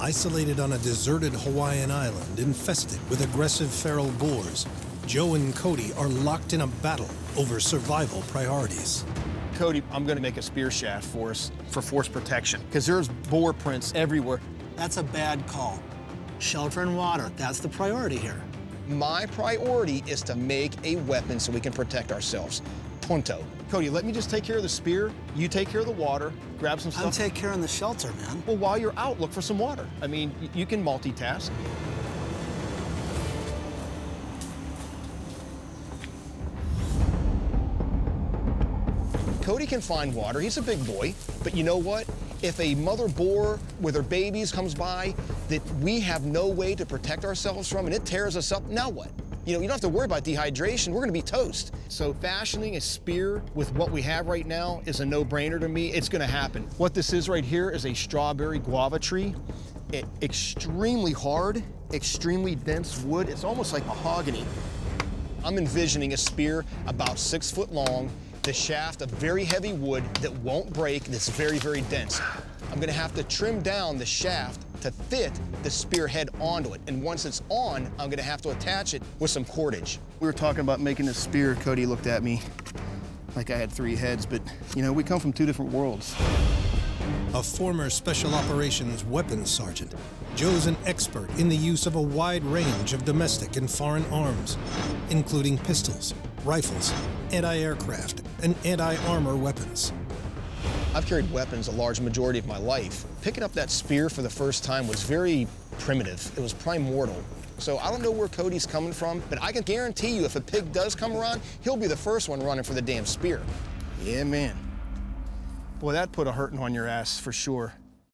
Isolated on a deserted Hawaiian island infested with aggressive feral boars, Joe and Cody are locked in a battle over survival priorities. Cody, I'm gonna make a spear shaft for us for force protection, because there's boar prints everywhere. That's a bad call. Shelter and water, that's the priority here. My priority is to make a weapon so we can protect ourselves. Punto. Cody, let me just take care of the spear. You take care of the water, grab some stuff. I'll take care of the shelter, man. Well, while you're out, look for some water. I mean, you can multitask. Cody can find water. He's a big boy. But you know what? If a mother boar with her babies comes by that we have no way to protect ourselves from and it tears us up, now what? You know, you don't have to worry about dehydration. We're gonna be toast. So fashioning a spear with what we have right now is a no-brainer to me. It's gonna happen. What this is right here is a strawberry guava tree. Extremely hard, extremely dense wood. It's almost like mahogany. I'm envisioning a spear about 6 foot long, the shaft of very heavy wood that won't break, that's very, very dense. I'm gonna have to trim down the shaft to fit the spearhead onto it. And once it's on, I'm gonna have to attach it with some cordage. We were talking about making this spear. Cody looked at me like I had 3 heads, but you know, we come from 2 different worlds. A former Special Operations weapons sergeant, Joe's an expert in the use of a wide range of domestic and foreign arms, including pistols, rifles, anti-aircraft, and anti-armor weapons. I've carried weapons a large majority of my life. Picking up that spear for the first time was very primitive. It was primordial. So I don't know where Cody's coming from, but I can guarantee you if a pig does come around, he'll be the first one running for the damn spear. Yeah, man. Boy, that put a hurting on your ass for sure.